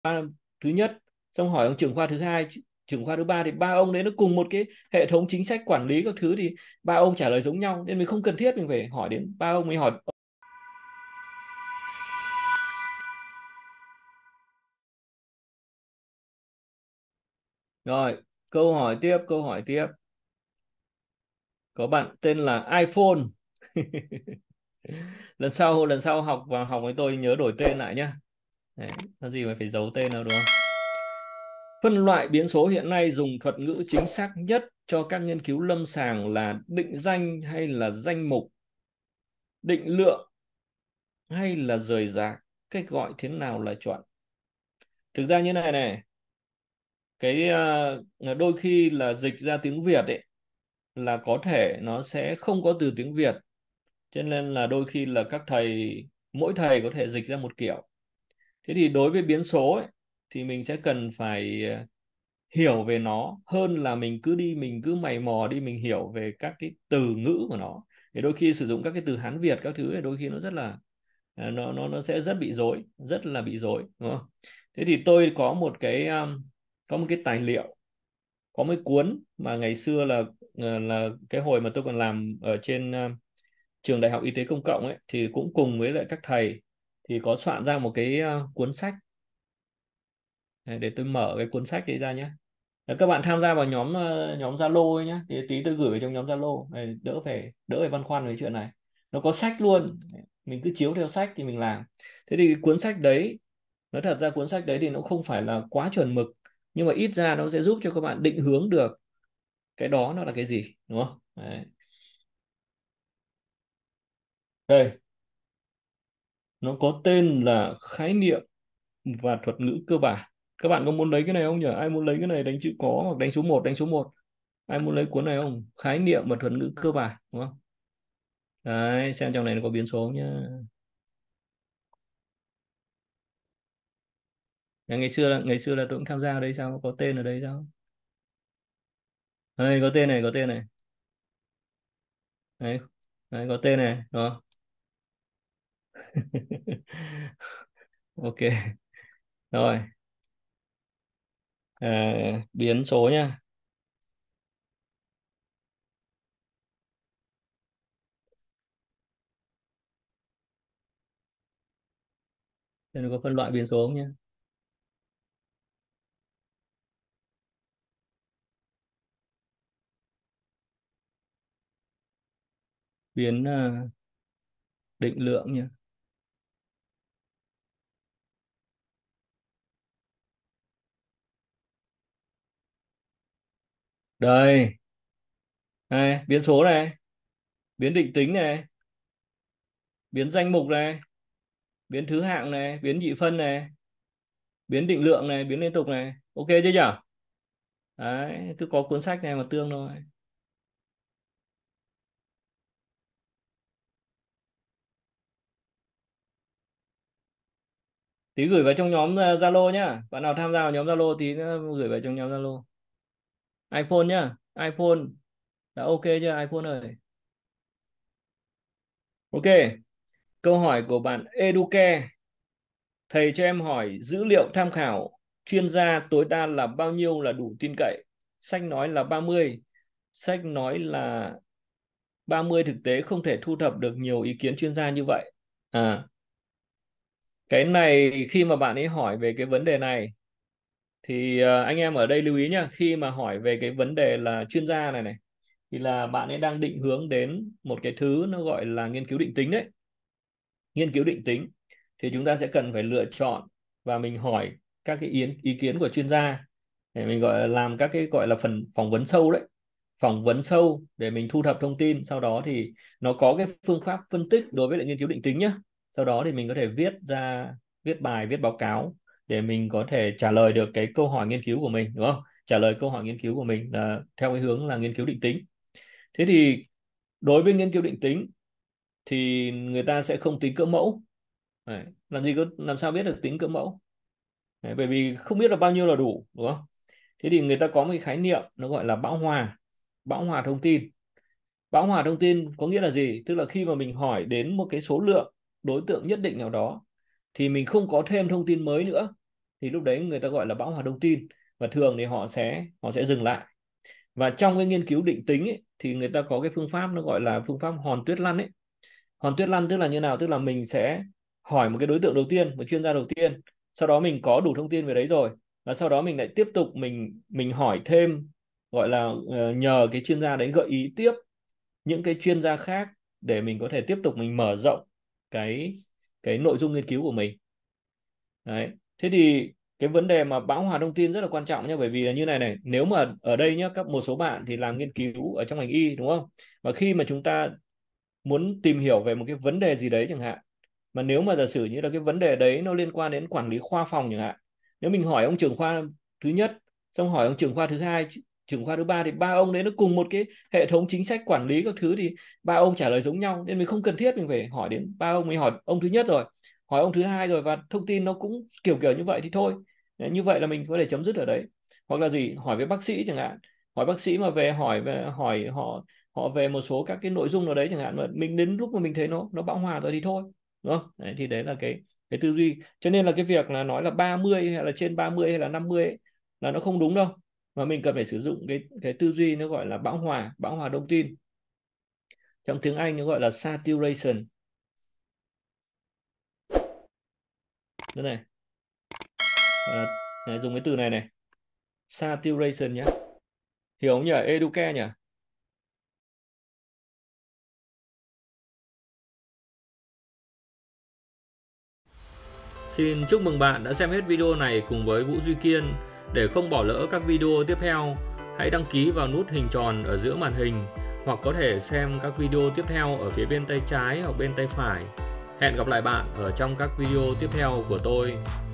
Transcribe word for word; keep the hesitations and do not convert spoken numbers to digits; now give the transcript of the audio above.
khoa thứ nhất, xong hỏi ông trưởng khoa thứ hai, trưởng khoa thứ ba, thì ba ông đấy nó cùng một cái hệ thống chính sách quản lý các thứ, thì ba ông trả lời giống nhau, nên mình không cần thiết mình phải hỏi đến ba ông, mới hỏi. Rồi, câu hỏi tiếp, câu hỏi tiếp. Có bạn tên là iPhone. lần sau lần sau học vào học với tôi nhớ đổi tên lại nhá. Đấy, có gì mà phải giấu tên đâu, đúng không? Phân loại biến số hiện nay dùng thuật ngữ chính xác nhất cho các nghiên cứu lâm sàng là định danh hay là danh mục, định lượng hay là rời rạc, cách gọi thế nào là chuẩn? Thực ra như này này, cái uh, đôi khi là dịch ra tiếng Việt ấy là có thể nó sẽ không có từ tiếng Việt, cho nên là đôi khi là các thầy, mỗi thầy có thể dịch ra một kiểu. Thế thì đối với biến số ấy, thì mình sẽ cần phải ờ, hiểu về nó hơn là mình cứ đi mình cứ mày mò đi mình hiểu về các cái từ ngữ của nó. Thì đôi khi sử dụng các cái từ Hán Việt các thứ ấy, đôi khi nó rất là à, nó nó nó sẽ rất bị rối, rất là bị rối, đúng không? Thế thì tôi có một cái um, có một cái tài liệu, có một cuốn mà ngày xưa là là, là cái hồi mà tôi còn làm ở trên uh, trường Đại học Y tế Công cộng ấy, thì cũng cùng với lại các thầy thì có soạn ra một cái uh, cuốn sách. Đấy, để tôi mở cái cuốn sách đấy ra nhé. Đấy, các bạn tham gia vào nhóm ờ, nhóm Zalo ấy nhá, thì tí tôi gửi vào trong nhóm Zalo này, đỡ phải đỡ phải băn khoăn về chuyện này. Nó có sách luôn, mình cứ chiếu theo sách thì mình làm. Thế thì cái cuốn sách đấy, nói thật ra cuốn sách đấy thì nó không phải là quá chuẩn mực, nhưng mà ít ra nó sẽ giúp cho các bạn định hướng được cái đó nó là cái gì, đúng không? Đấy. Đây, nó có tên là khái niệm và thuật ngữ cơ bản. Các bạn có muốn lấy cái này không nhỉ? Ai muốn lấy cái này đánh chữ có hoặc đánh số một, đánh số một. Ai muốn lấy cuốn này không? Khái niệm và thuật ngữ cơ bản, đúng không? Đấy, xem trong này nó có biến số nhá. Ngày ngày xưa là ngày xưa là tôi cũng tham gia ở đây, sao có tên ở đây sao? Đây, có tên này, có tên này. Đấy, đấy có tên này, đó. Ok. Rồi, à, biến số nhá. Đây, nó có phân loại biến số không nhá? Biến à, định lượng nhá. Đây, này, biến số này, biến định tính này, biến danh mục này, biến thứ hạng này, biến nhị phân này, biến định lượng này, biến liên tục này. Ok chưa nhỉ? Đấy, cứ có cuốn sách này mà tương thôi. Tí gửi vào trong nhóm ờ, Zalo nhá. Bạn nào tham gia vào nhóm Zalo tí nữa gửi vào trong nhóm Zalo. iPhone nhá. iPhone đã ok chưa iPhone ơi? Ok. Câu hỏi của bạn Eduke. Thầy cho em hỏi dữ liệu tham khảo chuyên gia tối đa là bao nhiêu là đủ tin cậy? Sách nói là ba mươi. Sách nói là ba mươi, thực tế không thể thu thập được nhiều ý kiến chuyên gia như vậy. À, cái này khi mà bạn ấy hỏi về cái vấn đề này thì ờ, anh em ở đây lưu ý nhá, khi mà hỏi về cái vấn đề là chuyên gia này này thì là bạn ấy đang định hướng đến một cái thứ nó gọi là nghiên cứu định tính đấy. Nghiên cứu định tính thì chúng ta sẽ cần phải lựa chọn và mình hỏi các cái ý, ý kiến của chuyên gia, để mình gọi là làm các cái gọi là phần phỏng vấn sâu đấy, phỏng vấn sâu để mình thu thập thông tin, sau đó thì nó có cái phương pháp phân tích đối với lại nghiên cứu định tính nhé. Sau đó thì mình có thể viết ra, viết bài, viết báo cáo để mình có thể trả lời được cái câu hỏi nghiên cứu của mình, đúng không? Trả lời câu hỏi nghiên cứu của mình là theo cái hướng là nghiên cứu định tính. Thế thì đối với nghiên cứu định tính thì người ta sẽ không tính cỡ mẫu. Đấy. Làm gì có, làm sao biết được tính cỡ mẫu? Đấy, bởi vì không biết là bao nhiêu là đủ, đúng không? Thế thì người ta có một cái khái niệm nó gọi là bão hòa, bão hòa thông tin. Bão hòa thông tin có nghĩa là gì? Tức là khi mà mình hỏi đến một cái số lượng đối tượng nhất định nào đó thì mình không có thêm thông tin mới nữa, thì lúc đấy người ta gọi là bão hòa thông tin, và thường thì họ sẽ họ sẽ dừng lại. Và trong cái nghiên cứu định tính ấy, thì người ta có cái phương pháp nó gọi là phương pháp hòn tuyết lăn ấy. Hòn tuyết lăn tức là như nào? Tức là mình sẽ hỏi một cái đối tượng đầu tiên, một chuyên gia đầu tiên, sau đó mình có đủ thông tin về đấy rồi, và sau đó mình lại tiếp tục mình mình hỏi thêm, gọi là uh, nhờ cái chuyên gia đấy gợi ý tiếp những cái chuyên gia khác để mình có thể tiếp tục mình mở rộng cái cái nội dung nghiên cứu của mình. Đấy. Thế thì cái vấn đề mà bão hòa thông tin rất là quan trọng nhé, bởi vì là như này này, nếu mà ở đây nhá, các một số bạn thì làm nghiên cứu ở trong ngành y đúng không, và khi mà chúng ta muốn tìm hiểu về một cái vấn đề gì đấy chẳng hạn, mà nếu mà giả sử như là cái vấn đề đấy nó liên quan đến quản lý khoa phòng chẳng hạn, nếu mình hỏi ông trưởng khoa thứ nhất, xong hỏi ông trưởng khoa thứ hai, trưởng khoa thứ ba, thì ba ông đấy nó cùng một cái hệ thống chính sách quản lý các thứ, thì ba ông trả lời giống nhau, nên mình không cần thiết mình phải hỏi đến ba ông. Mình hỏi ông thứ nhất rồi, hỏi ông thứ hai rồi, và thông tin nó cũng kiểu kiểu như vậy thì thôi. Đấy, như vậy là mình có thể chấm dứt ở đấy. Hoặc là gì, hỏi với bác sĩ chẳng hạn, hỏi bác sĩ mà về hỏi về hỏi họ họ về một số các cái nội dung nào đấy chẳng hạn, mà mình đến lúc mà mình thấy nó nó bão hòa rồi thì thôi, đúng không? Đấy, thì đấy là cái cái tư duy. Cho nên là cái việc là nói là ba mươi hay là trên ba mươi hay là năm mươi ấy, là nó không đúng đâu, mà mình cần phải sử dụng cái cái tư duy nó gọi là bão hòa bão hòa thông tin. Trong tiếng Anh nó gọi là saturation. Đây này, à, này, dùng cái từ này này, saturation nhé, hiểu không nhỉ? Educare nhỉ? Xin chúc mừng bạn đã xem hết video này cùng với Vũ Duy Kiên. Để không bỏ lỡ các video tiếp theo, hãy đăng ký vào nút hình tròn ở giữa màn hình, hoặc có thể xem các video tiếp theo ở phía bên tay trái hoặc bên tay phải. Hẹn gặp lại bạn ở trong các video tiếp theo của tôi.